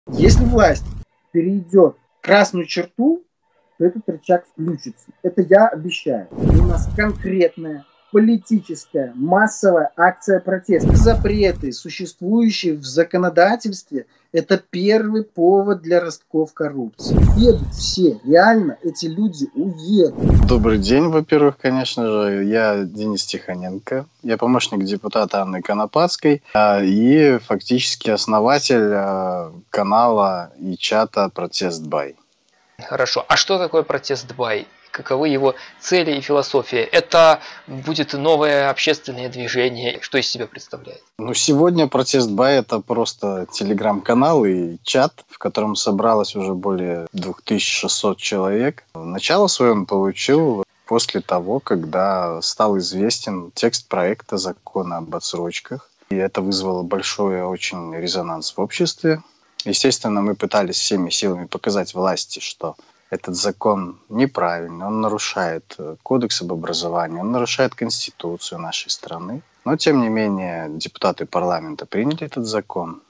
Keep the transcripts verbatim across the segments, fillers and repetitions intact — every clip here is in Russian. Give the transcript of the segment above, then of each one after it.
Если власть перейдет красную черту, то этот рычаг включится. Это я обещаю. У нас конкретная политическая массовая акция протеста. Запреты, существующие в законодательстве, это первый повод для ростков коррупции. Едут все, реально эти люди уедут. Добрый день, во-первых, конечно же. Я Денис Тихоненко. Я помощник депутата Анны Конопадской и фактически основатель канала и чата «Протест Бай». Хорошо. А что такое «Протест Бай»? Каковы его цели и философия? Это будет новое общественное движение? Что из себя представляет? Ну, сегодня «Протест Бай» — это просто телеграм-канал и чат, в котором собралось уже более две тысячи шестьсот человек. Начало свое он получил после того, когда стал известен текст проекта закона об отсрочках. И это вызвало большой очень резонанс в обществе. Естественно, мы пытались всеми силами показать власти, что этот закон неправильный, он нарушает кодекс об образовании, он нарушает конституцию нашей страны. Но, тем не менее, депутаты парламента приняли этот закон,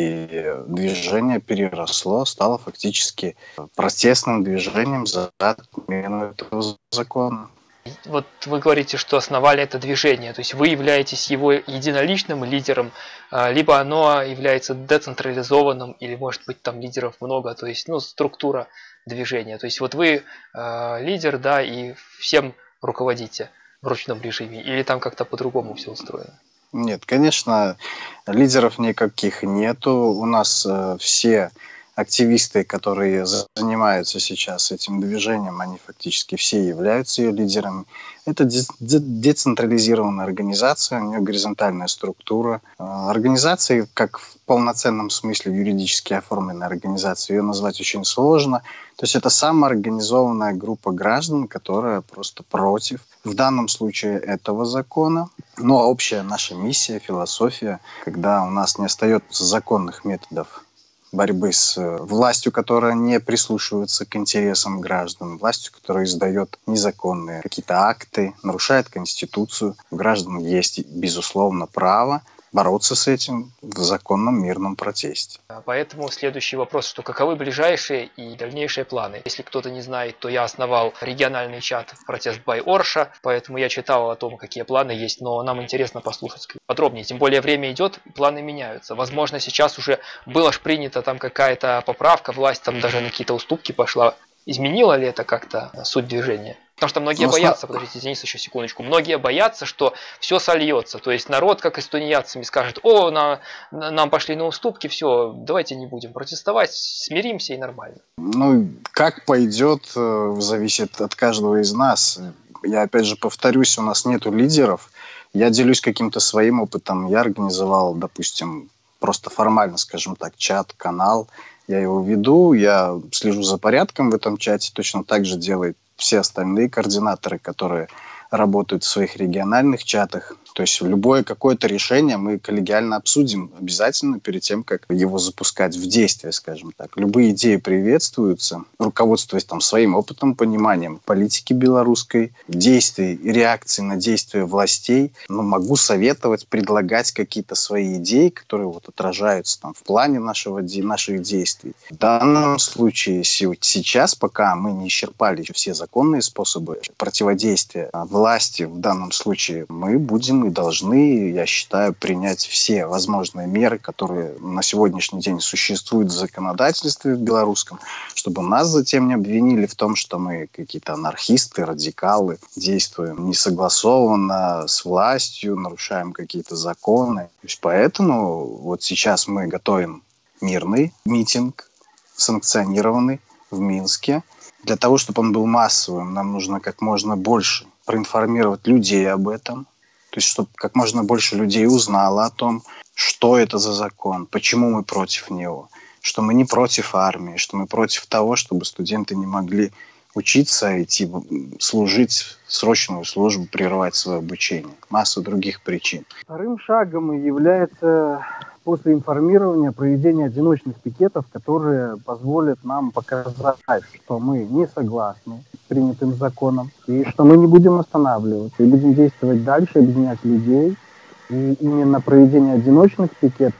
и движение переросло, стало фактически протестным движением за отмену этого закона. Вот вы говорите, что основали это движение, то есть вы являетесь его единоличным лидером, либо оно является децентрализованным, или может быть там лидеров много, то есть ну, структура движения. То есть вот вы э, лидер, да, и всем руководите в ручном режиме, или там как-то по-другому все устроено? Нет, конечно, лидеров никаких нету. У нас э, все активисты, которые занимаются сейчас этим движением, они фактически все являются ее лидерами. Это децентрализированная организация, у нее горизонтальная структура. Организации, как в полноценном смысле юридически оформленной организации, ее назвать очень сложно. То есть это самоорганизованная группа граждан, которая просто против, в данном случае, этого закона. Но общая наша миссия, философия, когда у нас не остается законных методов борьбы с властью, которая не прислушивается к интересам граждан, властью, которая издает незаконные какие-то акты, нарушает Конституцию. У граждан есть, безусловно, право бороться с этим в законном мирном протесте. Поэтому следующий вопрос, что каковы ближайшие и дальнейшие планы? Если кто-то не знает, то я основал региональный чат «Протест Бай Орша», поэтому я читал о том, какие планы есть, но нам интересно послушать подробнее. Тем более время идет, планы меняются. Возможно, сейчас уже была ж принята там какая-то поправка, власть там даже на какие-то уступки пошла. Изменило ли это как-то суть движения? Потому что многие Ну, боятся, подождите, Денис, еще секундочку, многие боятся, что все сольется. То есть народ, как и с тунеядцами, скажет: о, на, на, нам пошли на уступки, все, давайте не будем протестовать, смиримся и нормально. Ну, как пойдет, зависит от каждого из нас. Я опять же повторюсь, у нас нету лидеров. Я делюсь каким-то своим опытом. Я организовал, допустим, просто формально, скажем так, чат, канал. Я его веду, я слежу за порядком в этом чате. Точно так же делают все остальные координаторы, которые работают в своих региональных чатах. То есть любое какое-то решение мы коллегиально обсудим обязательно перед тем, как его запускать в действие, скажем так. Любые идеи приветствуются, руководствуясь там своим опытом, пониманием политики белорусской, действий и реакций на действия властей. Но могу советовать, предлагать какие-то свои идеи, которые вот отражаются там в плане нашего, наших действий. В данном случае сейчас, пока мы не исчерпали все законные способы противодействия власти, в данном случае мы будем и должны, я считаю, принять все возможные меры, которые на сегодняшний день существуют в законодательстве в белорусском, чтобы нас затем не обвинили в том, что мы какие-то анархисты, радикалы, действуем несогласованно с властью, нарушаем какие-то законы. То есть поэтому вот сейчас мы готовим мирный митинг, санкционированный в Минске. Для того, чтобы он был массовым, нам нужно как можно больше проинформировать людей об этом. То есть, чтобы как можно больше людей узнало о том, что это за закон, почему мы против него, что мы не против армии, что мы против того, чтобы студенты не могли учиться, идти служить срочную службу, прерывать свое обучение. Масса других причин. Вторым шагом является после информирования проведение одиночных пикетов, которые позволят нам показать, что мы не согласны с принятым законом, и что мы не будем останавливаться, и будем действовать дальше, объединять людей. И именно проведение одиночных пикетов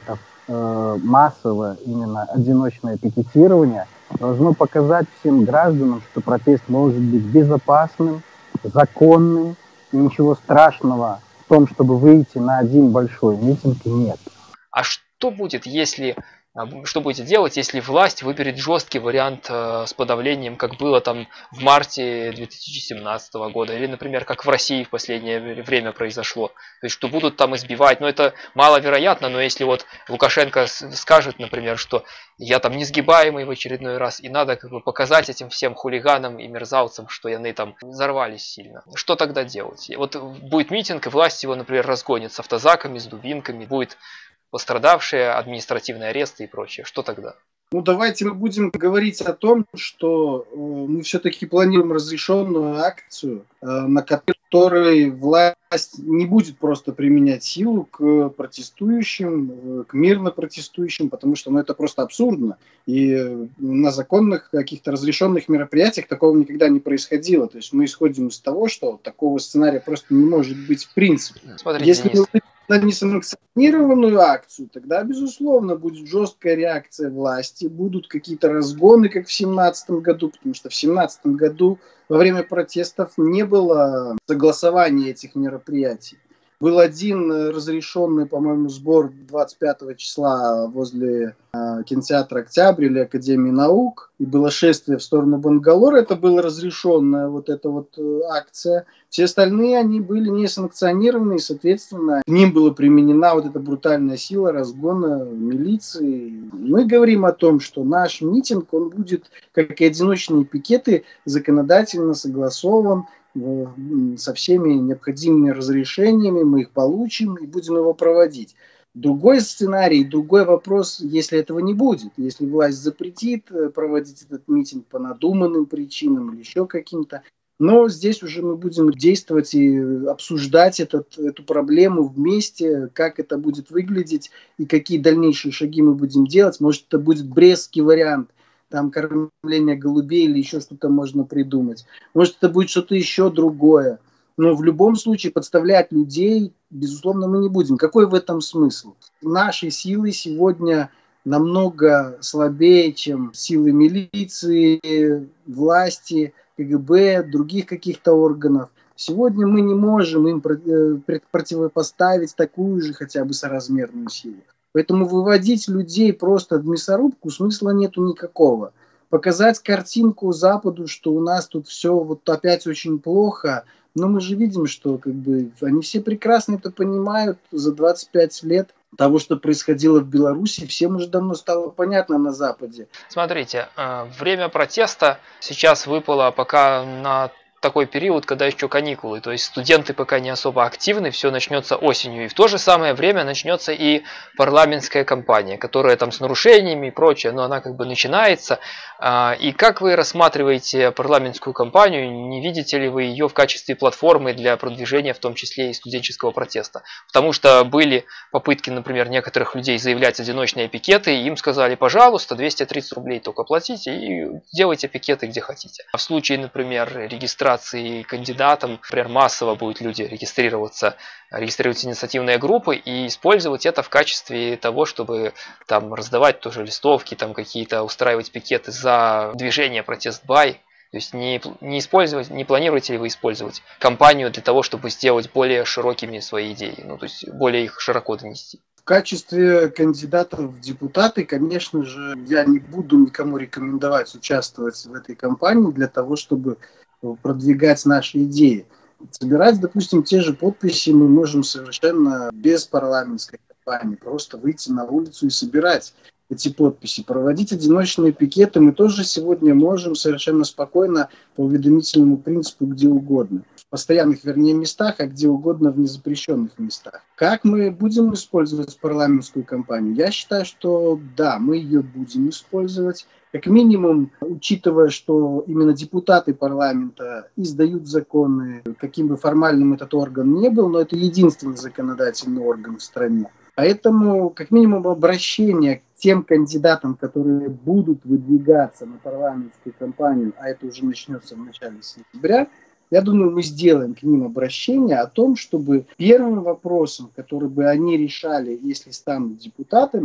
э, массовое, именно одиночное пикетирование должно показать всем гражданам, что протест может быть безопасным, законным, и ничего страшного в том, чтобы выйти на один большой митинг, нет. А что будет, если что будете делать, если власть выберет жесткий вариант э, с подавлением, как было там в марте две тысячи семнадцатого года, или, например, как в России в последнее время произошло, то есть что будут там избивать, но это маловероятно, но если вот Лукашенко скажет, например, что я там несгибаемый в очередной раз, и надо как бы показать этим всем хулиганам и мерзавцам, что они там взорвались сильно, что тогда делать? Вот будет митинг, и власть его, например, разгонит с автозаками, с дубинками, будет пострадавшие, административные аресты и прочее. Что тогда? Ну, давайте мы будем говорить о том, что э, мы все-таки планируем разрешенную акцию, э, на которой власть не будет просто применять силу к протестующим, э, к мирно протестующим, потому что ну, это просто абсурдно. И э, на законных каких-то разрешенных мероприятиях такого никогда не происходило. То есть мы исходим из того, что такого сценария просто не может быть в принципе. Смотрите, Если Денис, мы на несанкционированную акцию, тогда, безусловно, будет жесткая реакция власти, будут какие-то разгоны, как в семнадцатом году, потому что в семнадцатом году во время протестов не было согласования этих мероприятий. Был один разрешенный, по-моему, сбор двадцать пятого числа возле э, кинотеатра «Октябрь» или Академии наук, и было шествие в сторону Бангалора. Это была разрешенная вот эта вот э, акция. Все остальные, они были несанкционированы, и, соответственно, к ним была применена вот эта брутальная сила разгона милиции. Мы говорим о том, что наш митинг, он будет, как и одиночные пикеты, законодательно согласован, со всеми необходимыми разрешениями, мы их получим и будем его проводить. Другой сценарий, другой вопрос, если этого не будет, если власть запретит проводить этот митинг по надуманным причинам или еще каким-то, но здесь уже мы будем действовать и обсуждать этот, эту проблему вместе, как это будет выглядеть и какие дальнейшие шаги мы будем делать. Может, это будет брестский вариант, там кормление голубей или еще что-то можно придумать. Может, это будет что-то еще другое. Но в любом случае подставлять людей, безусловно, мы не будем. Какой в этом смысл? Наши силы сегодня намного слабее, чем силы милиции, власти, КГБ, других каких-то органов. Сегодня мы не можем им противопоставить такую же хотя бы соразмерную силу. Поэтому выводить людей просто в мясорубку смысла нету никакого. Показать картинку Западу, что у нас тут все вот опять очень плохо, но мы же видим, что как бы они все прекрасно это понимают. За двадцать пять лет того, что происходило в Беларуси, всем уже давно стало понятно на Западе. Смотрите, время протеста сейчас выпало пока на такой период, когда еще каникулы, то есть студенты пока не особо активны, все начнется осенью, и в то же самое время начнется и парламентская кампания, которая там с нарушениями и прочее, но она как бы начинается. И как вы рассматриваете парламентскую кампанию, не видите ли вы ее в качестве платформы для продвижения в том числе и студенческого протеста? Потому что были попытки, например, некоторых людей заявлять одиночные пикеты, и им сказали, пожалуйста, двести тридцать рублей только платите и делайте пикеты где хотите. А в случае, например, регистрации кандидатам, например, массово будут люди регистрироваться, регистрировать инициативные группы и использовать это в качестве того, чтобы там раздавать тоже листовки, там какие-то устраивать пикеты за движение протест бай. То есть не, не использовать, не планируете ли вы использовать кампанию для того, чтобы сделать более широкими свои идеи, ну то есть более их широко донести? В качестве кандидатов в депутаты, конечно же, я не буду никому рекомендовать участвовать в этой кампании для того, чтобы продвигать наши идеи. Собирать, допустим, те же подписи мы можем совершенно без парламентской кампании, просто выйти на улицу и собирать эти подписи. Проводить одиночные пикеты мы тоже сегодня можем совершенно спокойно по уведомительному принципу где угодно. В постоянных, вернее, местах, а где угодно в незапрещенных местах. Как мы будем использовать парламентскую кампанию? Я считаю, что да, мы ее будем использовать. Как минимум, учитывая, что именно депутаты парламента издают законы, каким бы формальным этот орган ни был, но это единственный законодательный орган в стране. Поэтому, как минимум, обращение к тем кандидатам, которые будут выдвигаться на парламентскую кампанию, а это уже начнется в начале сентября, я думаю, мы сделаем к ним обращение о том, чтобы первым вопросом, который бы они решали, если станут депутатами,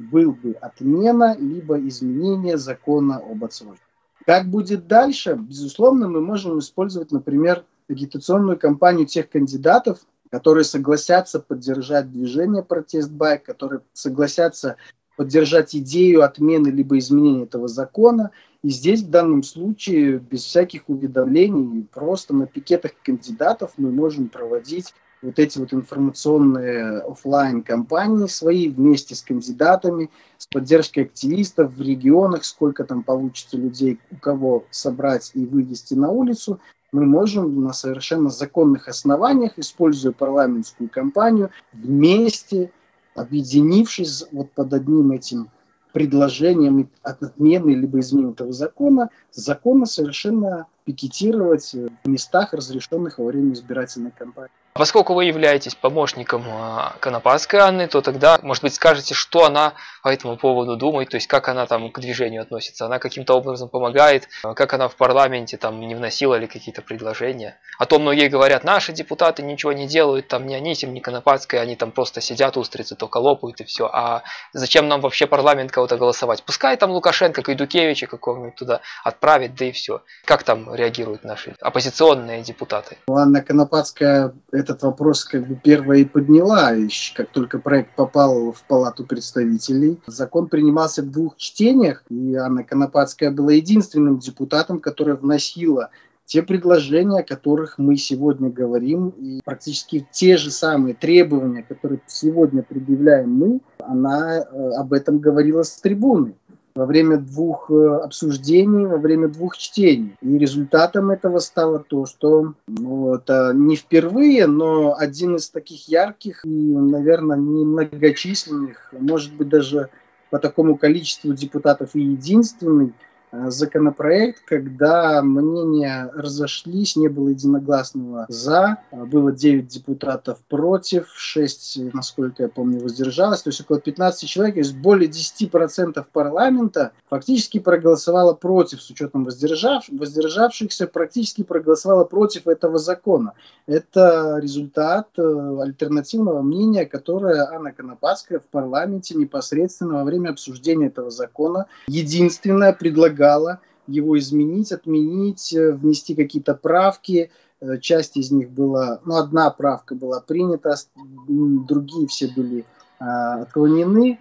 был бы отмена либо изменение закона об отсрочке. Как будет дальше? Безусловно, мы можем использовать, например, агитационную кампанию тех кандидатов, которые согласятся поддержать движение «Протест-байк», которые согласятся поддержать идею отмены либо изменения этого закона. И здесь в данном случае без всяких уведомлений, просто на пикетах кандидатов мы можем проводить вот эти вот информационные офлайн кампании свои вместе с кандидатами, с поддержкой активистов в регионах, сколько там получится людей, у кого собрать и вывести на улицу. Мы можем на совершенно законных основаниях, используя парламентскую кампанию, вместе, объединившись вот под одним этим предложением от отмены либо изменения этого закона, законно совершенно пикетировать в местах, разрешенных во время избирательной кампании. Поскольку вы являетесь помощником Конопадской Анны, то тогда, может быть, скажете, что она по этому поводу думает, то есть как она там к движению относится, она каким-то образом помогает, как она в парламенте там не вносила ли какие-то предложения. А то многие говорят, наши депутаты ничего не делают, там ни Анисим, ни Конопадская, они там просто сидят, устрицы только лопают и все. А зачем нам вообще парламент кого-то голосовать? Пускай там Лукашенко, Гайдукевича какого-нибудь туда отправит, да и все. Как там реагируют наши оппозиционные депутаты? Анна Конопадская этот вопрос как бы первая и подняла, как только проект попал в Палату представителей. Закон принимался в двух чтениях, и Анна Конопадская была единственным депутатом, которая вносила те предложения, о которых мы сегодня говорим, и практически те же самые требования, которые сегодня предъявляем мы, она об этом говорила с трибуны во время двух обсуждений, во время двух чтений. И результатом этого стало то, что ну, это не впервые, но один из таких ярких и, наверное, немногочисленных, может быть, даже по такому количеству депутатов и единственный законопроект, когда мнения разошлись, не было единогласного «за», было девять депутатов против, шесть, насколько я помню, воздержалось, то есть около пятнадцати человек, то есть более десяти процентов парламента фактически проголосовало против, с учетом воздержав, воздержавшихся, практически проголосовало против этого закона. Это результат альтернативного мнения, которое Анна Конопадская в парламенте непосредственно во время обсуждения этого закона единственное предлагала его изменить, отменить, внести какие-то правки. Часть из них была, ну, одна правка была принята, другие все были а, отклонены.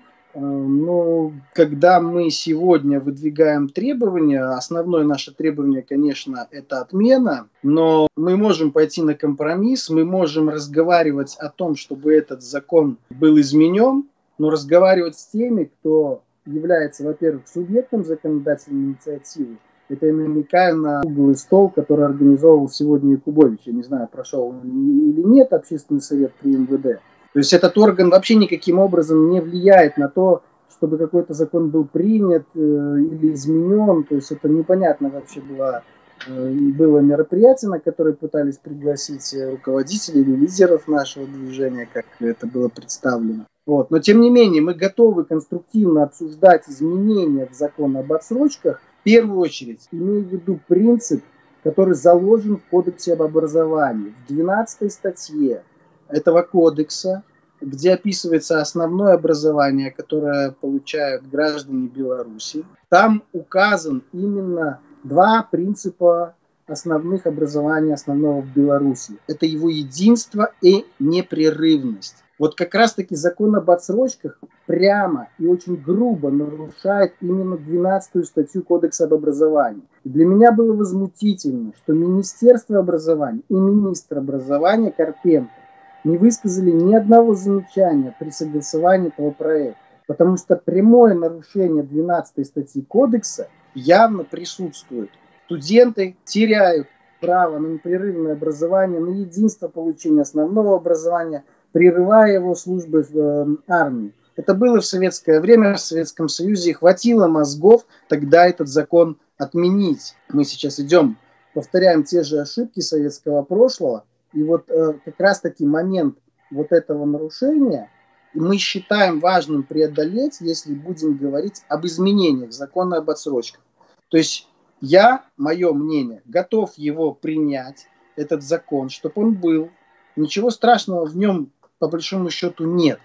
Но когда мы сегодня выдвигаем требования, основное наше требование, конечно, это отмена, но мы можем пойти на компромисс, мы можем разговаривать о том, чтобы этот закон был изменен, но разговаривать с теми, кто является, во-первых, субъектом законодательной инициативы. Это я намекаю на круглый стол, который организовывал сегодня Якубович. Я не знаю, прошел он или нет общественный совет при эм вэ дэ. То есть этот орган вообще никаким образом не влияет на то, чтобы какой-то закон был принят э, или изменен. То есть это непонятно вообще было, э, было мероприятие, на которое пытались пригласить руководителей или лидеров нашего движения, как это было представлено. Вот. Но тем не менее мы готовы конструктивно обсуждать изменения в закон об отсрочках, в первую очередь имея в виду принцип, который заложен в Кодексе об образовании. В двенадцатой статье этого кодекса, где описывается основное образование, которое получают граждане Беларуси, там указан именно два принципа основных образования основного в Беларуси. Это его единство и непрерывность. Вот как раз-таки закон об отсрочках прямо и очень грубо нарушает именно двенадцатую статью Кодекса об образовании. И для меня было возмутительно, что Министерство образования и министр образования Карпенко не высказали ни одного замечания при согласовании этого проекта. Потому что прямое нарушение двенадцатой статьи Кодекса явно присутствует. Студенты теряют право на непрерывное образование, на единство получения основного образования, прерывая его службы в э, армии. Это было в советское время, в Советском Союзе, и хватило мозгов тогда этот закон отменить. Мы сейчас идем, повторяем те же ошибки советского прошлого, и вот э, как раз-таки момент вот этого нарушения мы считаем важным преодолеть, если будем говорить об изменениях закона об отсрочках. То есть я, мое мнение, готов его принять, этот закон, чтобы он был. Ничего страшного в нем по большому счету нет.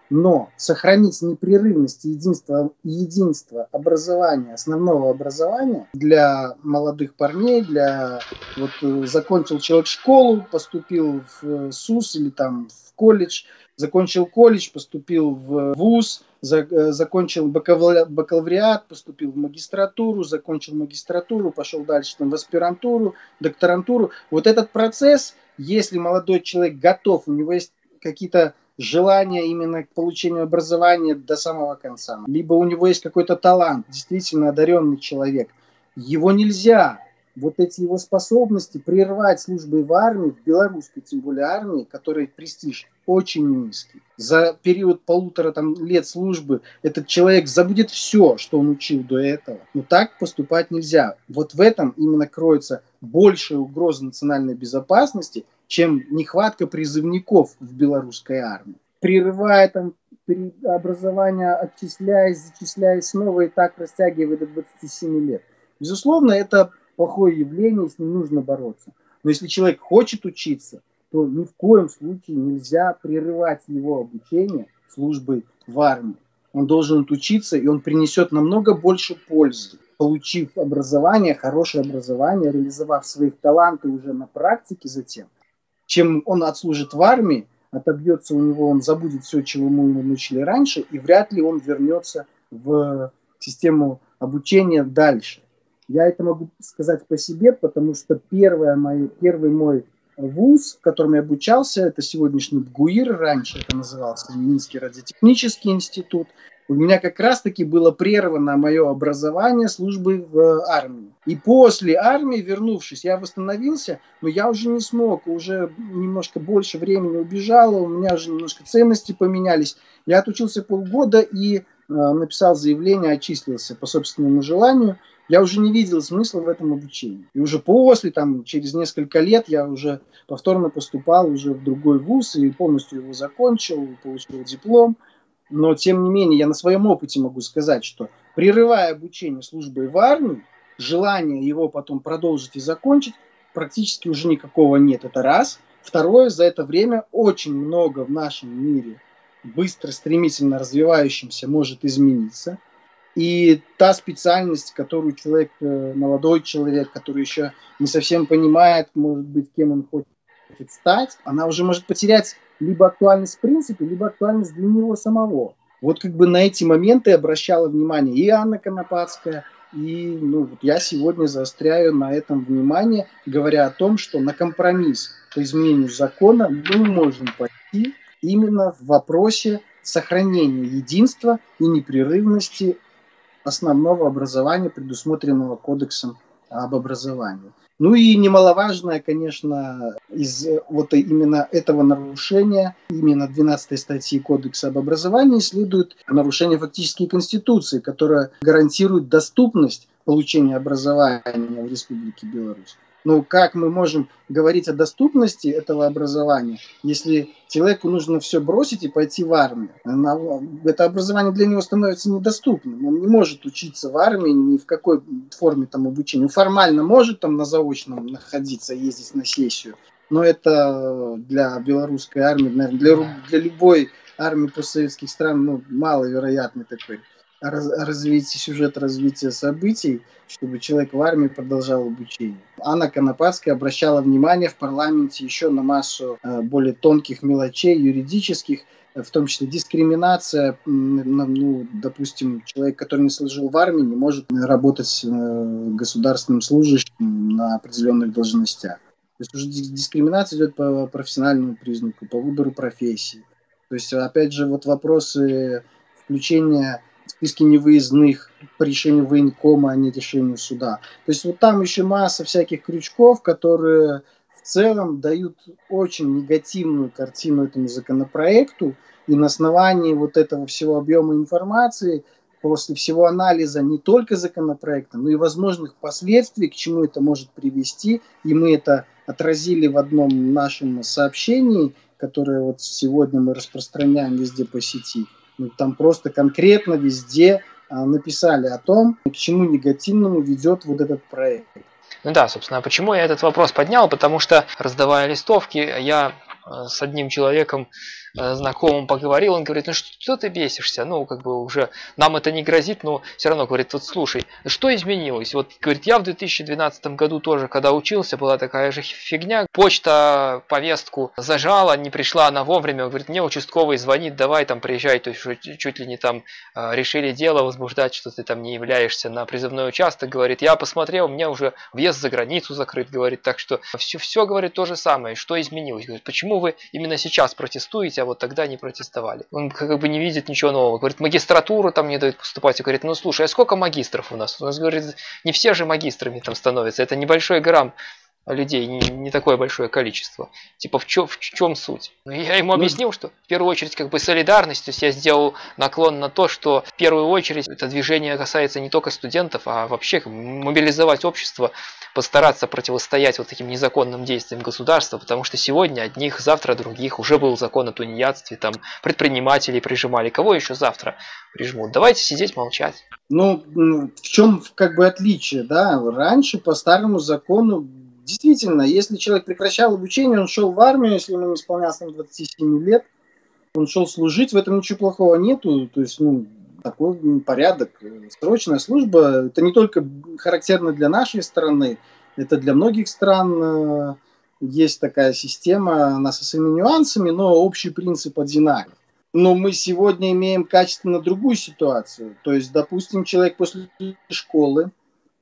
Но сохранить непрерывность и единство, единство образования, основного образования для молодых парней, для вот закончил человек школу, поступил в СУС или там в колледж, закончил колледж, поступил в вуз, за, закончил бакалавриат, поступил в магистратуру, закончил магистратуру, пошел дальше там, в аспирантуру, докторантуру. Вот этот процесс, если молодой человек готов, у него есть какие-то желание именно к получению образования до самого конца, либо у него есть какой-то талант, действительно одаренный человек, его нельзя, вот эти его способности прервать службой в армии, в белорусской тем более армии, которой престиж очень низкий. За период полутора там, лет службы этот человек забудет все, что он учил до этого. Но так поступать нельзя. Вот в этом именно кроется большая угроза национальной безопасности, чем нехватка призывников в белорусской армии. Прерывая там образование, отчисляясь, зачисляясь снова и так растягивая до двадцати семи лет. Безусловно, это плохое явление, с ним нужно бороться. Но если человек хочет учиться, то ни в коем случае нельзя прерывать его обучение службой в армии. Он должен учиться, и он принесет намного больше пользы, получив образование, хорошее образование, реализовав своих таланты уже на практике затем, чем он отслужит в армии, отобьется у него, он забудет все, чего мы ему научили раньше, и вряд ли он вернется в систему обучения дальше. Я это могу сказать по себе, потому что первое мой, первый мой вуз, в котором я обучался, это сегодняшний БГУИР, раньше это назывался Минский радиотехнический институт. У меня как раз-таки было прервано мое образование службы в армии. И после армии, вернувшись, я восстановился, но я уже не смог, уже немножко больше времени убежало, у меня уже немножко ценности поменялись. Я отучился полгода и э, написал заявление, отчислился по собственному желанию. Я уже не видел смысла в этом обучении. И уже после, там, через несколько лет, я уже повторно поступал уже в другой вуз и полностью его закончил, получил диплом. Но, тем не менее, я на своем опыте могу сказать, что прерывая обучение службой в армии, желания его потом продолжить и закончить практически уже никакого нет. Это раз. Второе, за это время очень много в нашем мире быстро, стремительно развивающимся может измениться. И та специальность, которую человек, молодой человек, который еще не совсем понимает, может быть, кем он хочет стать, она уже может потерять либо актуальность в принципе, либо актуальность для него самого. Вот как бы на эти моменты обращала внимание и Анна Конопадская, и ну, вот я сегодня заостряю на этом внимание, говоря о том, что на компромисс по изменению закона мы можем пойти именно в вопросе сохранения единства и непрерывности основного образования, предусмотренного Кодексом об образовании. Ну и немаловажное, конечно, из вот именно этого нарушения, именно двенадцатой статьи Кодекса об образовании следует нарушение фактически Конституции, которая гарантирует доступность получения образования в Республике Беларусь. Но как мы можем говорить о доступности этого образования, если человеку нужно все бросить и пойти в армию? Это образование для него становится недоступным. Он не может учиться в армии ни в какой форме там обучения. Формально может там на заочном находиться, ездить на сессию, но это для белорусской армии, наверное, для, для любой армии постсоветских стран ну, маловероятный такой развитие, сюжет развития событий, чтобы человек в армии продолжал обучение. Анна Конопадская обращала внимание в парламенте еще на массу э, более тонких мелочей, юридических, в том числе дискриминация, ну, допустим, человек, который не служил в армии, не может работать э, государственным служащим на определенных должностях. То есть уже дискриминация идет по профессиональному признаку, по выбору профессии. То есть, опять же, вот вопросы включения списки невыездных по решению военкома, а не решению суда. То есть вот там еще масса всяких крючков, которые в целом дают очень негативную картину этому законопроекту. И на основании вот этого всего объема информации, после всего анализа не только законопроекта, но и возможных последствий, к чему это может привести, и мы это отразили в одном нашем сообщении, которое вот сегодня мы распространяем везде по сети. Там просто конкретно везде а, написали о том, к чему негативному ведет вот этот проект. Ну да, собственно, почему я этот вопрос поднял? Потому что, раздавая листовки, я с одним человеком э, знакомым поговорил, он говорит, ну что ты бесишься, ну как бы уже нам это не грозит, но все равно говорит, вот слушай, что изменилось? Вот говорит, я в две тысячи двенадцатом году тоже, когда учился, была такая же фигня, почта повестку зажала, не пришла она вовремя, говорит, мне участковый звонит, давай там приезжай, то есть чуть ли не там э, решили дело возбуждать, что ты там не являешься на призывной участок, говорит, я посмотрел, у меня уже въезд за границу закрыт, говорит, так что все, все говорит то же самое, что изменилось, говорит, почему вы именно сейчас протестуете, а вот тогда не протестовали. Он как бы не видит ничего нового, говорит, магистратуру там не дают поступать, и говорит, ну слушай, а сколько магистров у нас? У нас, говорит, не все же магистрами там становятся, это небольшой грамм людей, не, не такое большое количество. Типа в, чё, в чем суть? Ну, я ему объяснил, что в первую очередь как бы солидарность, то есть я сделал наклон на то, что в первую очередь это движение касается не только студентов, а вообще мобилизовать общество, постараться противостоять вот таким незаконным действиям государства, потому что сегодня одних, завтра других, уже был закон о тунеядстве, там предпринимателей прижимали, кого еще завтра прижмут? Давайте сидеть молчать. Ну, в чем как бы отличие, да? Раньше по старому закону действительно, если человек прекращал обучение, он шел в армию, если ему не исполнялось двадцати семи лет, он шел служить, в этом ничего плохого нету, то есть, ну, такой порядок. Срочная служба, это не только характерно для нашей страны, это для многих стран есть такая система, она со своими нюансами, но общий принцип одинаков. Но мы сегодня имеем качественно другую ситуацию, то есть, допустим, человек после школы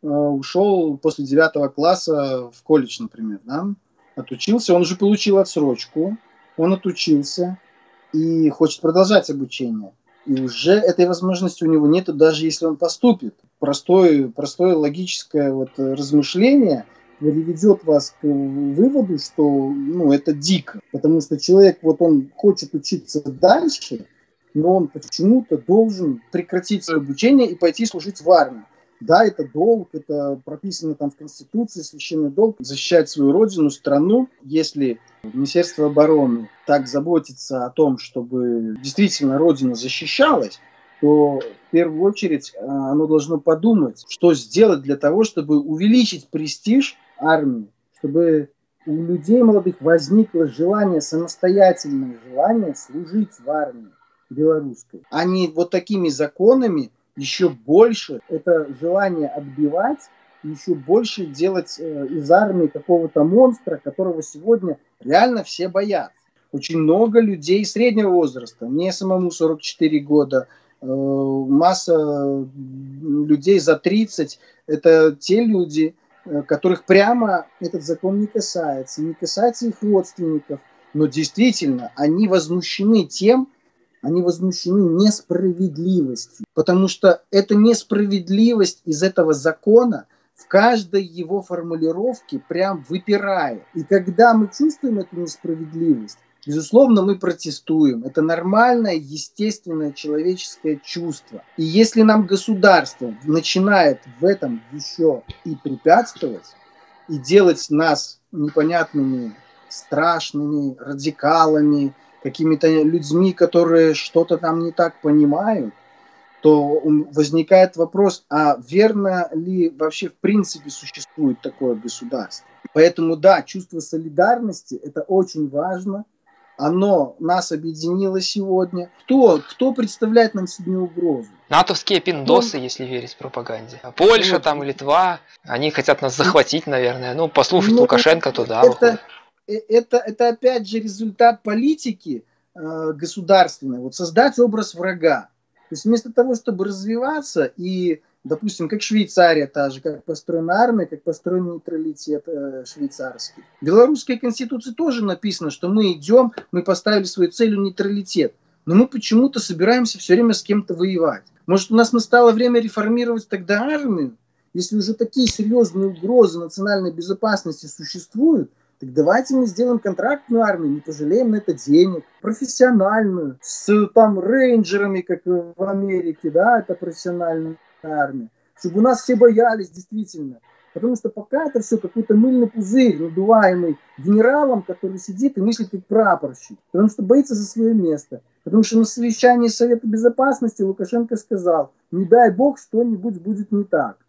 ушел после девятого класса в колледж, например, да, отучился, он уже получил отсрочку, он отучился и хочет продолжать обучение. И уже этой возможности у него нет, даже если он поступит. Простое, простое логическое вот размышление приведет вас к выводу, что ну, это дико. Потому что человек, вот он хочет учиться дальше, но он почему-то должен прекратить свое обучение и пойти служить в армию. Да, это долг, это прописано там в Конституции, священный долг, защищать свою родину, страну. Если Министерство обороны так заботится о том, чтобы действительно родина защищалась, то в первую очередь оно должно подумать, что сделать для того, чтобы увеличить престиж армии, чтобы у людей молодых возникло желание, самостоятельное желание служить в армии белорусской, а не вот такими законами еще больше это желание отбивать, еще больше делать э, из армии какого-то монстра, которого сегодня реально все боятся. Очень много людей среднего возраста, мне самому сорок четыре года, э, масса людей за тридцать, это те люди, э, которых прямо этот закон не касается, не касается их родственников, но действительно они возмущены тем, они возмущены несправедливостью, потому что эта несправедливость из этого закона в каждой его формулировке прям выпирает. И когда мы чувствуем эту несправедливость, безусловно, мы протестуем. Это нормальное, естественное человеческое чувство. И если нам государство начинает в этом еще и препятствовать, и делать нас непонятными, страшными, радикалами, какими-то людьми, которые что-то там не так понимают, то возникает вопрос, а верно ли вообще в принципе существует такое государство? Поэтому да, чувство солидарности – это очень важно. Оно нас объединило сегодня. Кто, кто представляет нам сегодня угрозу? Натовские пиндосы, ну, если верить пропаганде. Польша вот. Там, Литва, они хотят нас захватить, наверное. Ну, послушать ну, Лукашенко туда. Это, это, это опять же результат политики э, государственной. Вот создать образ врага. То есть вместо того, чтобы развиваться и, допустим, как Швейцария та же, как построена армия, как построен нейтралитет э, швейцарский. В белорусской конституции тоже написано, что мы идем, мы поставили свою целью нейтралитет. Но мы почему-то собираемся все время с кем-то воевать. Может, у нас настало время реформировать тогда армию? Если уже такие серьезные угрозы национальной безопасности существуют, так давайте мы сделаем контрактную армию, не пожалеем на это денег, профессиональную, с там рейнджерами, как в Америке, да, это профессиональная армия, чтобы у нас все боялись действительно. Потому что пока это все какой-то мыльный пузырь, надуваемый генералом, который сидит и мыслит как прапорщик. Потому что боится за свое место. Потому что на совещании Совета Безопасности Лукашенко сказал, не дай бог что-нибудь будет не так.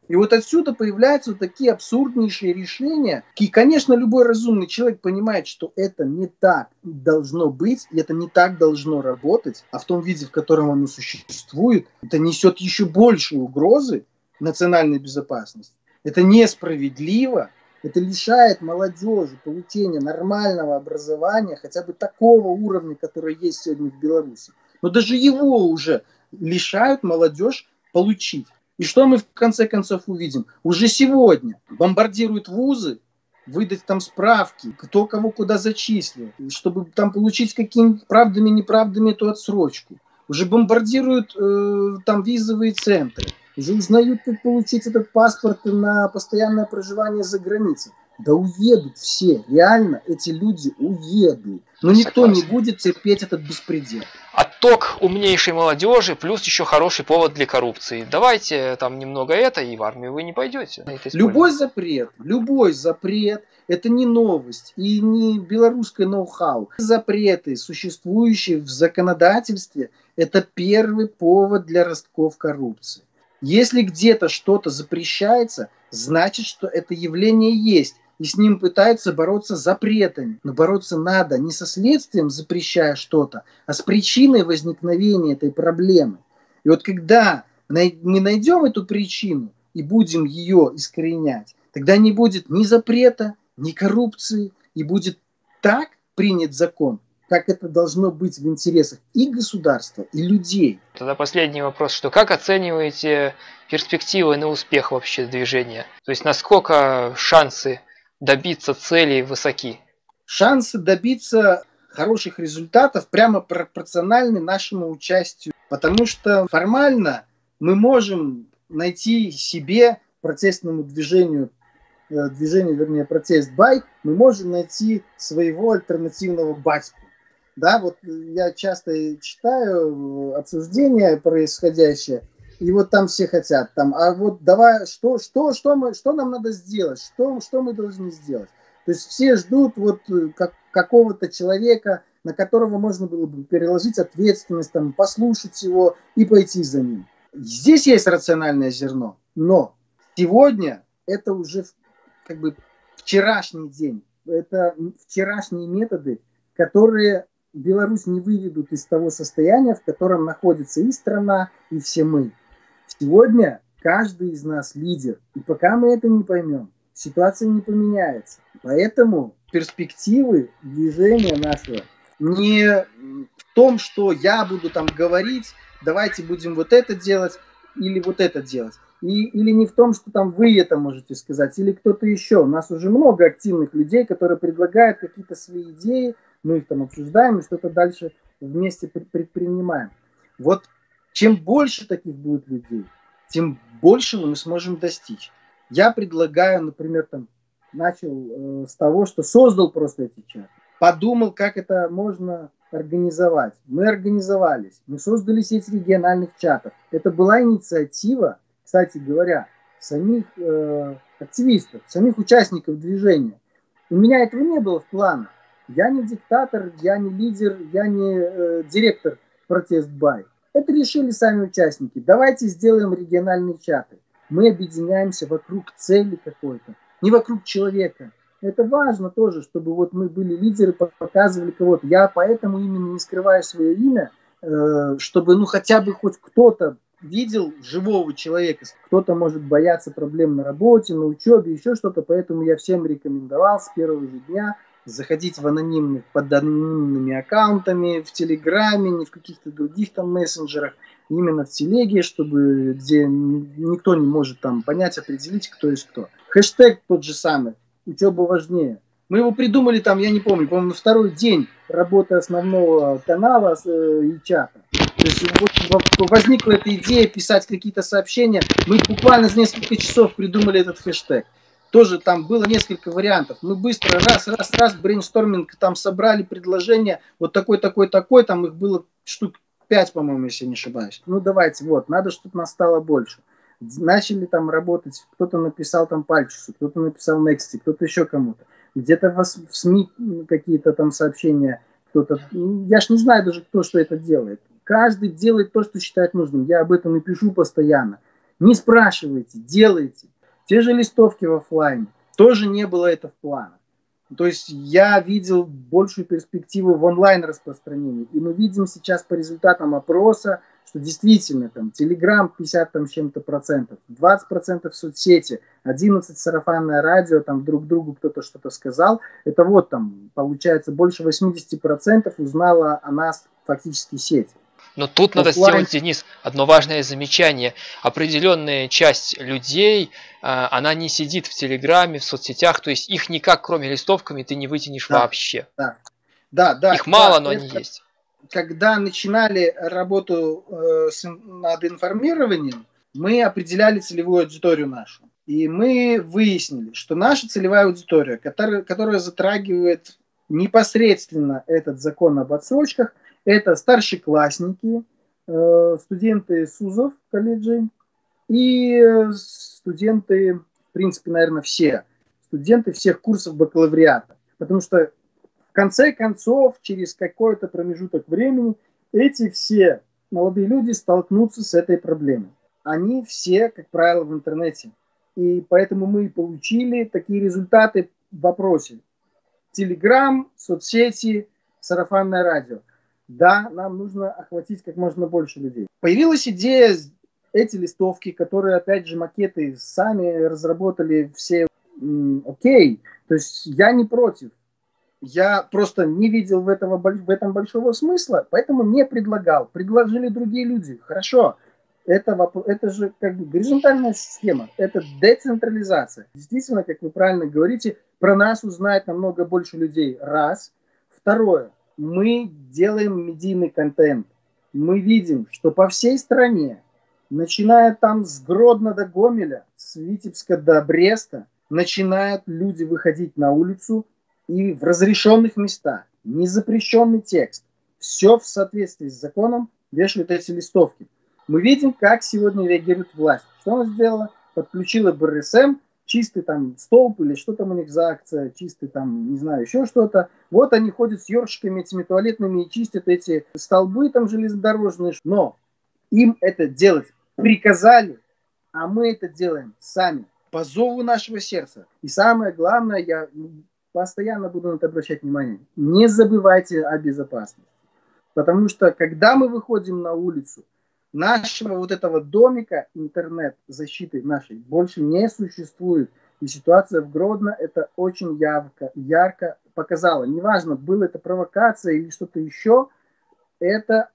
И вот отсюда появляются вот такие абсурднейшие решения. И, конечно, любой разумный человек понимает, что это не так должно быть, и это не так должно работать, а в том виде, в котором оно существует, это несет еще большие угрозы национальной безопасности. Это несправедливо, это лишает молодежи получения нормального образования, хотя бы такого уровня, который есть сегодня в Беларуси. Но даже его уже лишают молодежь получить. И что мы в конце концов увидим? Уже сегодня бомбардируют вузы, выдать там справки, кто кого куда зачислил, чтобы там получить какими-то правдами, неправдами эту отсрочку. Уже бомбардируют э, там визовые центры, уже узнают, как получить этот паспорт на постоянное проживание за границей. Да уедут все, реально эти люди уедут. Но никто Согласен. не будет терпеть этот беспредел. Отток умнейшей молодежи, плюс еще хороший повод для коррупции. Давайте там немного это, и в армию вы не пойдете. Любой запрет, любой запрет, это не новость и не белорусское ноу-хау. Запреты, существующие в законодательстве, это первый повод для ростков коррупции. Если где-то что-то запрещается, значит, что это явление есть. И с ним пытаются бороться запретами. Но бороться надо не со следствием, запрещая что-то, а с причиной возникновения этой проблемы. И вот когда мы найдем эту причину и будем ее искоренять, тогда не будет ни запрета, ни коррупции, и будет так принят закон, как это должно быть в интересах и государства, и людей. Тогда последний вопрос, что как оцениваете перспективы на успех вообще движения? То есть насколько шансы добиться целей высоки? Шансы добиться хороших результатов прямо пропорциональны нашему участию, потому что формально мы можем найти себе протестному движению, движению, вернее, протест бай, мы можем найти своего альтернативного батьку. Да, вот я часто читаю обсуждения происходящее, и вот там все хотят, там, а вот давай, что, что, что, мы, что нам надо сделать, что, что мы должны сделать. То есть все ждут вот как, какого-то человека, на которого можно было бы переложить ответственность, там, послушать его и пойти за ним. Здесь есть рациональное зерно, но сегодня это уже как бы вчерашний день, это вчерашние методы, которые Беларусь не выведут из того состояния, в котором находится и страна, и все мы. Сегодня каждый из нас лидер, и пока мы это не поймем, ситуация не поменяется. Поэтому перспективы движения нашего не в том, что я буду там говорить, давайте будем вот это делать или вот это делать. И, или не в том, что там вы это можете сказать, или кто-то еще. У нас уже много активных людей, которые предлагают какие-то свои идеи, мы их там обсуждаем и что-то дальше вместе предпринимаем. Вот чем больше таких будет людей, тем большего мы сможем достичь. Я предлагаю, например, там, начал э, с того, что создал просто эти чаты. Подумал, как это можно организовать. Мы организовались. Мы создали сеть региональных чатов. Это была инициатива, кстати говоря, самих э, активистов, самих участников движения. У меня этого не было в планах. Я не диктатор, я не лидер, я не э, директор протест бай. Это решили сами участники. Давайте сделаем региональные чаты. Мы объединяемся вокруг цели какой-то, не вокруг человека. Это важно тоже, чтобы вот мы были лидеры, показывали кого-то. Я поэтому именно не скрываю свое имя, э, чтобы ну хотя бы хоть кто-то видел живого человека. Кто-то может бояться проблем на работе, на учебе, еще что-то. Поэтому я всем рекомендовал с первого же дня заходить в анонимных, под анонимными аккаунтами, в Телеграме, не в каких-то других там мессенджерах, именно в Телеге, чтобы где никто не может там понять, определить, кто есть кто. Хэштег тот же самый, учеба важнее. Мы его придумали там, я не помню, по-моему, на второй день работы основного канала э, и чата. То есть вот возникла эта идея писать какие-то сообщения. Мы буквально за несколько часов придумали этот хэштег. Тоже там было несколько вариантов. Мы быстро раз, раз, раз, брейнсторминг, там собрали предложения, вот такой, такой, такой, там их было штук пять, по-моему, если не ошибаюсь. Ну давайте, вот, надо, чтобы нас стало больше. Начали там работать, кто-то написал там Пальчусу, кто-то написал Нексти, кто-то еще кому-то. Где-то в СМИ какие-то там сообщения, кто-то, я ж не знаю даже, кто что это делает. Каждый делает то, что считает нужным. Я об этом и пишу постоянно. Не спрашивайте, делайте. Те же листовки в офлайне. Тоже не было это в планах. То есть я видел большую перспективу в онлайн распространении. И мы видим сейчас по результатам опроса, что действительно там Telegram пятьдесят там, с чем-то процентов, двадцать процентов соцсети, одиннадцать сарафанное радио, там друг другу кто-то что-то сказал. Это вот там получается больше восемьдесят процентов узнала о нас фактически сеть. Но тут надо Оффлайн. сделать, Денис, одно важное замечание. Определенная часть людей, она не сидит в Телеграме, в соцсетях, то есть их никак, кроме листовками, ты не вытянешь Да, вообще. Да, да, да. Их мало, да, но это, они есть. Когда начинали работу э, с, над информированием, мы определяли целевую аудиторию нашу. И мы выяснили, что наша целевая аудитория, которая, которая затрагивает непосредственно этот закон об отсрочках, это старшеклассники, э, студенты СУЗов, колледжей и студенты, в принципе, наверное, все, студенты всех курсов бакалавриата. Потому что в конце концов, через какой-то промежуток времени, эти все молодые люди столкнутся с этой проблемой. Они все, как правило, в интернете. И поэтому мы и получили такие результаты в вопросе. Телеграм, соцсети, сарафанное радио. Да, нам нужно охватить как можно больше людей. Появилась идея, эти листовки, которые, опять же, макеты сами разработали все. М, окей, то есть я не против. Я просто не видел в, этого, в этом большого смысла, поэтому не предлагал. Предложили другие люди. Хорошо. Это, это же как бы горизонтальная система. Это децентрализация. Действительно, как вы правильно говорите, про нас узнает намного больше людей. Раз. Второе. Мы делаем медийный контент. Мы видим, что по всей стране, начиная там с Гродно до Гомеля, с Витебска до Бреста, начинают люди выходить на улицу и в разрешенных местах, незапрещенный текст, все в соответствии с законом вешают эти листовки. Мы видим, как сегодня реагирует власть. Что она сделала? Подключила бэ эр эс эм, чистый там столб или что там у них за акция, чистый там, не знаю, еще что-то. Вот они ходят с ёршиками этими туалетными и чистят эти столбы там железнодорожные. Но им это делать приказали, а мы это делаем сами, по зову нашего сердца. И самое главное, я постоянно буду на это обращать внимание, не забывайте о безопасности. Потому что, когда мы выходим на улицу, нашего вот этого домика интернет-защиты нашей больше не существует. И ситуация в Гродно это очень ярко, ярко показала. Неважно, была это провокация или что-то еще, это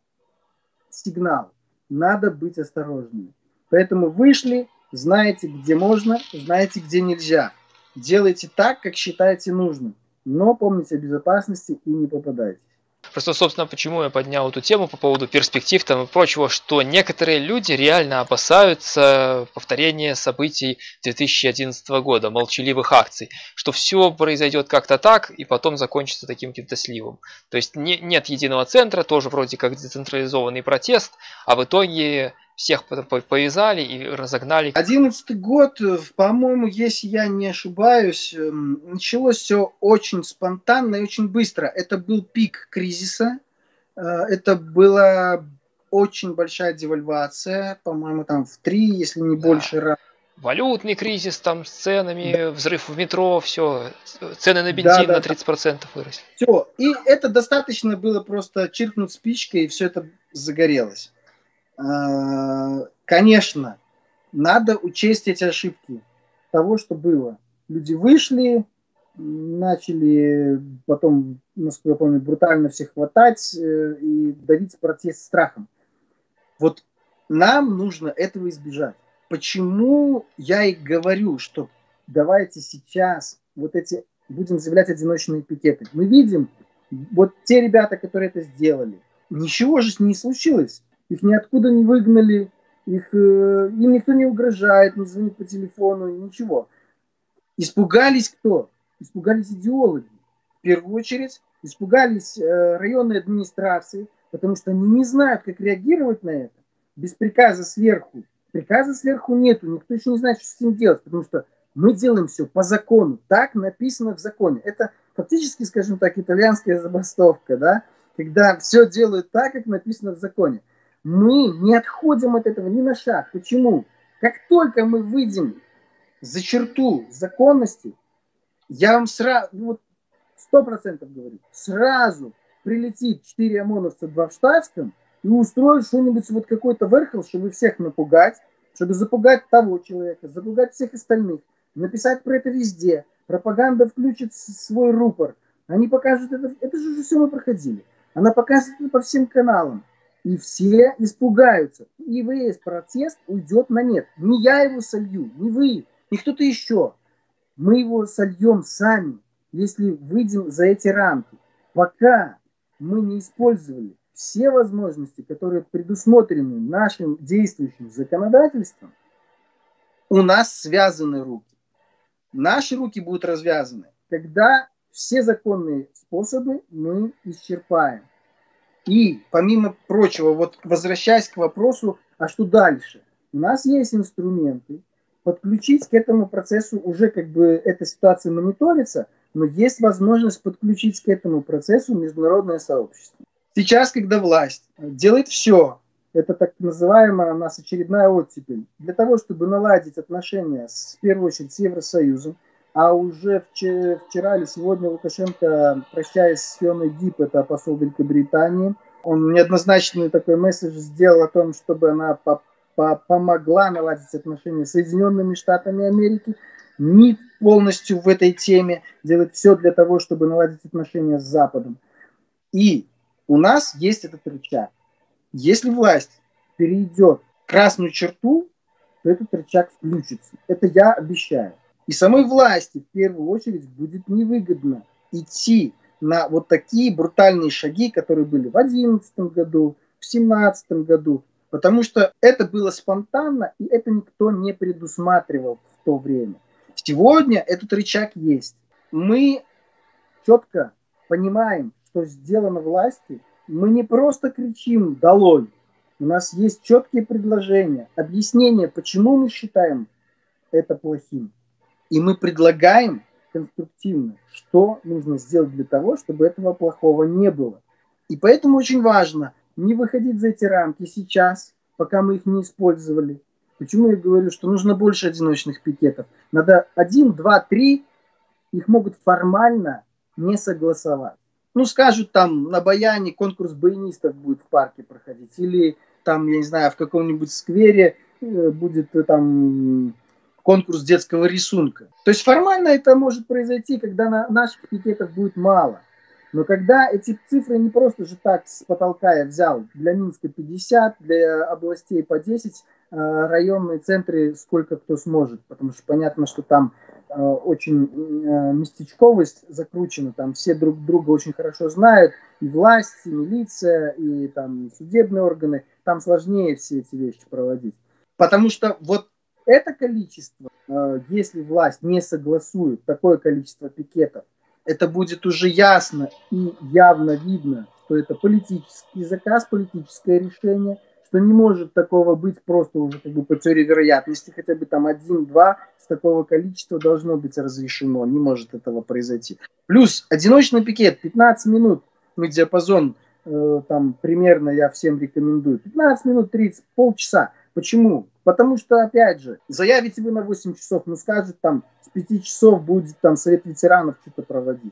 сигнал. Надо быть осторожными. Поэтому вышли, знаете, где можно, знаете, где нельзя. Делайте так, как считаете нужным. Но помните о безопасности и не попадайтесь. Просто, собственно, почему я поднял эту тему по поводу перспектив там и прочего, что некоторые люди реально опасаются повторения событий две тысячи одиннадцатого года, молчаливых акций, что все произойдет как-то так и потом закончится таким каким-то сливом. То есть не, нет единого центра, тоже вроде как децентрализованный протест, а в итоге всех повязали и разогнали. Одиннадцатый год, по-моему, если я не ошибаюсь, началось все очень спонтанно и очень быстро. Это был пик кризиса, это была очень большая девальвация, по-моему, там в три, если не Да. больше раз. Валютный кризис там с ценами, да. Взрыв в метро, все, цены на бензин да, да, на тридцать процентов выросли. Все, и это достаточно было просто чиркнуть спичкой, и все это загорелось. Конечно, надо учесть эти ошибки того, что было. Люди вышли, начали потом, насколько я помню, брутально всех хватать и давить протест страхом. Вот нам нужно этого избежать. Почему я и говорю, что давайте сейчас вот эти будем заявлять одиночные пикеты. Мы видим, вот те ребята, которые это сделали, ничего же не случилось. Их ниоткуда не выгнали, их, э, им никто не угрожает, не звонит по телефону, ничего. Испугались кто? Испугались идеологи. В первую очередь испугались э, районные администрации, потому что они не знают, как реагировать на это. Без приказа сверху. Приказа сверху нету, никто еще не знает, что с этим делать, потому что мы делаем все по закону. Так написано в законе. Это фактически, скажем так, итальянская забастовка, да? Когда все делают так, как написано в законе. Мы не отходим от этого ни на шаг. Почему? Как только мы выйдем за черту законности, я вам сразу, вот сто процентов говорю, сразу прилетит четыре ОМОНовца, два в штатском, и устроить что-нибудь, вот какой-то верхол, чтобы всех напугать, чтобы запугать того человека, запугать всех остальных, написать про это везде. Пропаганда включит свой рупор. Они покажут это, это же уже все мы проходили. Она покажет это по всем каналам. И все испугаются. И весь протест уйдет на нет. Не я его солью, не вы, не кто-то еще. Мы его сольем сами, если выйдем за эти рамки. Пока мы не использовали все возможности, которые предусмотрены нашим действующим законодательством, у нас связаны руки. Наши руки будут развязаны, когда все законные способы мы исчерпаем. И, помимо прочего, вот возвращаясь к вопросу, а что дальше? У нас есть инструменты, подключить к этому процессу, уже как бы эта ситуация мониторится, но есть возможность подключить к этому процессу международное сообщество. Сейчас, когда власть делает все, это так называемая у нас очередная оттепель, для того, чтобы наладить отношения, с, в первую очередь, с Евросоюзом, а уже вчера или сегодня Лукашенко, прощаясь с Фионой Дип, это посол Великобритании, он неоднозначный такой месседж сделал о том, чтобы она по по помогла наладить отношения с Соединенными Штатами Америки. МИД полностью в этой теме делает все для того, чтобы наладить отношения с Западом. И у нас есть этот рычаг. Если власть перейдет красную черту, то этот рычаг включится. Это я обещаю. И самой власти в первую очередь будет невыгодно идти на вот такие брутальные шаги, которые были в две тысячи одиннадцатом году, в две тысячи семнадцатом году. Потому что это было спонтанно, и это никто не предусматривал в то время. Сегодня этот рычаг есть. Мы четко понимаем, что сделано власти. Мы не просто кричим «долой». У нас есть четкие предложения, объяснения, почему мы считаем это плохим. И мы предлагаем конструктивно, что нужно сделать для того, чтобы этого плохого не было. И поэтому очень важно не выходить за эти рамки сейчас, пока мы их не использовали. Почему я говорю, что нужно больше одиночных пикетов? Надо один, два, три, их могут формально не согласовать. Ну, скажут, там на Баяне конкурс баянистов будет в парке проходить, или там, я не знаю, в каком-нибудь сквере будет там конкурс детского рисунка. То есть формально это может произойти, когда на наших пикетов будет мало. Но когда эти цифры не просто же так с потолка я взял, для Минска пятьдесят, для областей по десять, районные центры сколько кто сможет, потому что понятно, что там очень местечковость закручена, там все друг друга очень хорошо знают, и власть, и милиция, и там судебные органы, там сложнее все эти вещи проводить. Потому что вот это количество, если власть не согласует такое количество пикетов, это будет уже ясно и явно видно, что это политический заказ, политическое решение, что не может такого быть просто уже как бы по теории вероятности, хотя бы там один-два с такого количества должно быть разрешено, не может этого произойти. Плюс одиночный пикет, пятнадцать минут, мы диапазон э, там примерно я всем рекомендую, пятнадцать минут, тридцать, полчаса. Почему? Потому что, опять же, заявите вы на восемь часов, ну скажет там, с пяти часов будет там совет ветеранов что-то проводить.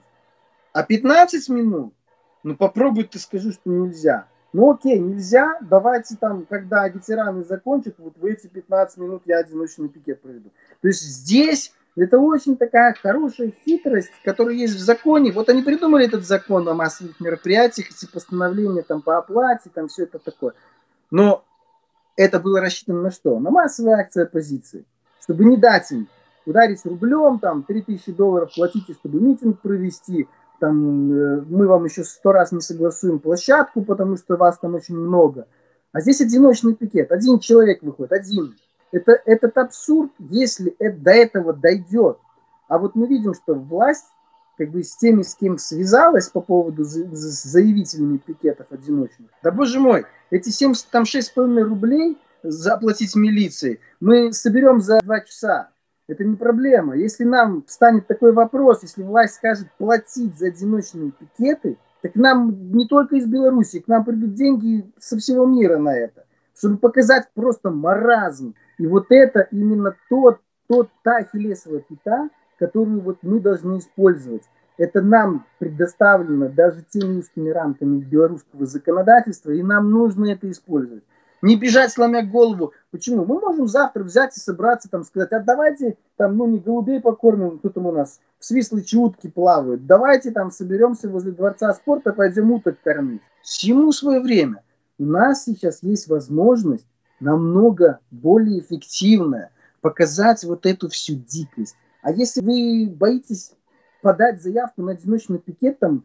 А пятнадцать минут, ну попробуй ты скажи, что нельзя. Ну окей, нельзя, давайте там, когда ветераны закончат, вот в эти пятнадцать минут я одиночный пикет проведу. То есть здесь это очень такая хорошая хитрость, которая есть в законе. Вот они придумали этот закон о массовых мероприятиях, эти постановления там по оплате, там все это такое. Но это было рассчитано на что? На массовые акции оппозиции. Чтобы не дать им ударить рублем, там, три тысячи долларов платите, чтобы митинг провести, там, э, мы вам еще сто раз не согласуем площадку, потому что вас там очень много. А здесь одиночный пикет, один человек выходит, один. Это, этот абсурд, если это, до этого дойдет. А вот мы видим, что власть как бы с теми, с кем связалась по поводу за, за, заявителями пикетов одиночных. Да боже мой, эти семьдесят шесть с половиной рублей заплатить милиции мы соберем за два часа. Это не проблема. Если нам встанет такой вопрос, если власть скажет платить за одиночные пикеты, так нам не только из Беларуси, к нам придут деньги со всего мира на это, чтобы показать просто маразм И вот это именно тот, тот, та ахиллесова пята, которую вот мы должны использовать. Это нам предоставлено даже теми узкими рамками белорусского законодательства, и нам нужно это использовать. Не бежать, сломя голову. Почему? Мы можем завтра взять и собраться, там, сказать, а давайте, там, ну, не голубей покормим, кто там у нас в свислочи утки плавают. Давайте там соберемся возле Дворца спорта, пойдем уток кормить. Всему свое время. У нас сейчас есть возможность намного более эффективно показать вот эту всю дикость. А если вы боитесь подать заявку на одиночный пикет, там,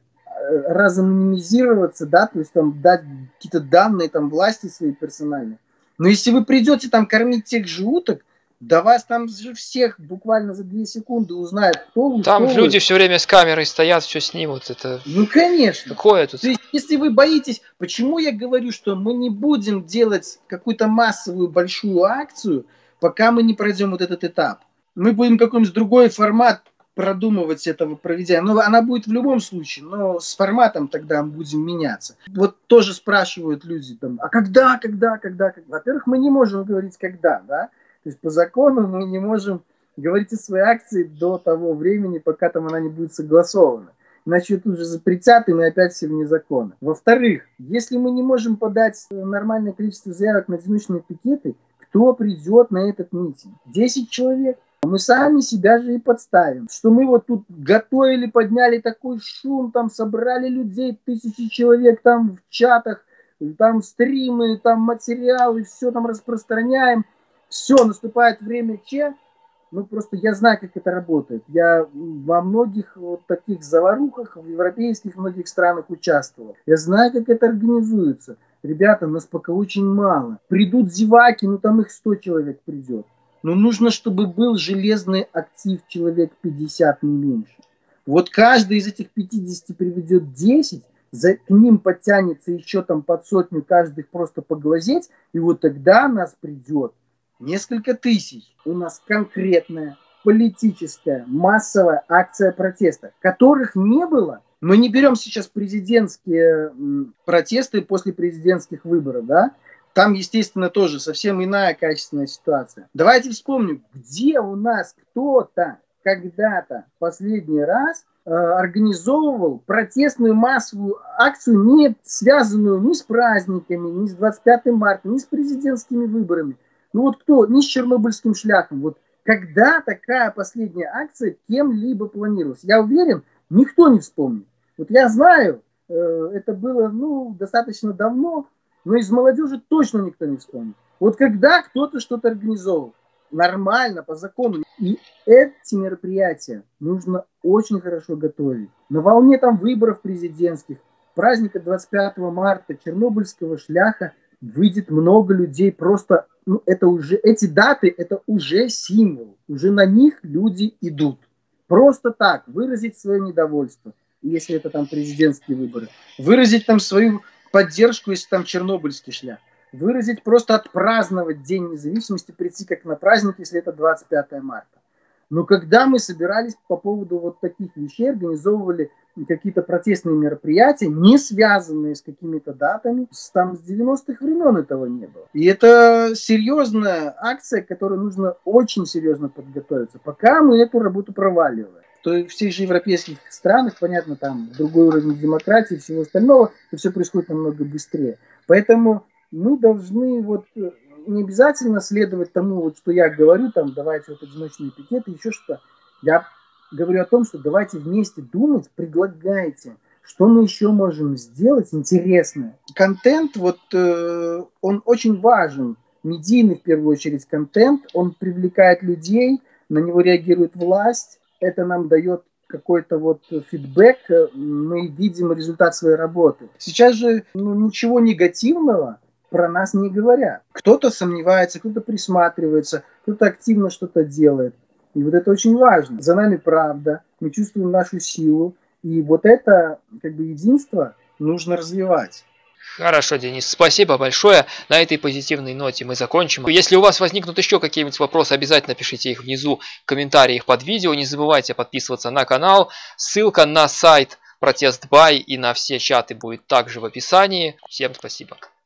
разанонимизироваться, да, то есть там дать какие-то данные там власти свои персональные. Но если вы придете там кормить тех же уток, да вас там же всех буквально за две секунды узнают, кто вы. Там кто люди вы. все время с камерой стоят, все снимут. Это... Ну, конечно. Какое тут? То есть, если вы боитесь, почему я говорю, что мы не будем делать какую-то массовую большую акцию, пока мы не пройдем вот этот этап. Мы будем какой-нибудь другой формат продумывать этого проведения. Но она будет в любом случае, но с форматом тогда мы будем меняться. Вот тоже спрашивают люди, там, а когда, когда, когда, когда? Во-первых, мы не можем говорить когда, да? То есть по закону мы не можем говорить о своей акции до того времени, пока там она не будет согласована. Иначе ее тут же запретят, и мы опять все вне закона. Во-вторых, если мы не можем подать нормальное количество заявок на одиночные пикеты, кто придет на этот митинг? десять человек. Мы сами себя же и подставим. Что мы вот тут готовили, подняли такой шум, там собрали людей, тысячи человек там в чатах, там стримы, там материалы, все там распространяем. Все, наступает время Че. Ну, просто я знаю, как это работает. Я во многих вот таких заварухах, в европейских многих странах участвовал. Я знаю, как это организуется. Ребята, нас пока очень мало. Придут зеваки, ну там их сто человек придет. Но нужно, чтобы был железный актив человек пятьдесят, не меньше. Вот каждый из этих пятидесяти приведет десять, за, к ним подтянется еще там под сотню, каждый их просто поглазеть, и вот тогда нас придет несколько тысяч. У нас конкретная политическая массовая акция протеста, которых не было. Мы не берем сейчас президентские протесты после президентских выборов, да? Там, естественно, тоже совсем иная качественная ситуация. Давайте вспомним, где у нас кто-то когда-то последний раз э, организовывал протестную массовую акцию, не связанную ни с праздниками, ни с двадцать пятым марта, ни с президентскими выборами. Ну вот кто, ни с чернобыльским шляхом. Вот когда такая последняя акция кем-либо планировалась? Я уверен, никто не вспомнит. Вот я знаю, э, это было ну, достаточно давно, но из молодежи точно никто не вспомнит. Вот когда кто-то что-то организовал, нормально, по закону. И эти мероприятия нужно очень хорошо готовить. На волне там выборов президентских, праздника двадцать пятого марта, чернобыльского шляха выйдет много людей. Просто ну, это уже, эти даты, это уже символ. Уже на них люди идут. Просто так выразить свое недовольство, если это там президентские выборы. Выразить там свою поддержку, если там чернобыльский шлях. Выразить, просто отпраздновать День независимости, прийти как на праздник, если это двадцать пятое марта. Но когда мы собирались по поводу вот таких вещей, организовывали какие-то протестные мероприятия, не связанные с какими-то датами, там с девяностых времен этого не было. И это серьезная акция, к которой нужно очень серьезно подготовиться. Пока мы эту работу проваливаем. То в всех же европейских странах, понятно, там другой уровень демократии и всего остального, и все происходит намного быстрее. Поэтому мы должны вот не обязательно следовать тому, вот, что я говорю, там, давайте вот одиночные пикеты, еще что-то. Я говорю о том, что давайте вместе думать, предлагайте, что мы еще можем сделать интересное. Контент, вот, э, он очень важен. Медийный, в первую очередь, контент, он привлекает людей, на него реагирует власть. Это нам дает какой-то вот фидбэк, мы видим результат своей работы. Сейчас же ну, ничего негативного про нас не говорят. Кто-то сомневается, кто-то присматривается, кто-то активно что-то делает. И вот это очень важно. За нами правда, мы чувствуем нашу силу. И вот это как бы единство нужно развивать. Хорошо, Денис, спасибо большое. На этой позитивной ноте мы закончим. Если у вас возникнут еще какие-нибудь вопросы, обязательно пишите их внизу в комментариях под видео. Не забывайте подписываться на канал. Ссылка на сайт Протест Бай и на все чаты будет также в описании. Всем спасибо.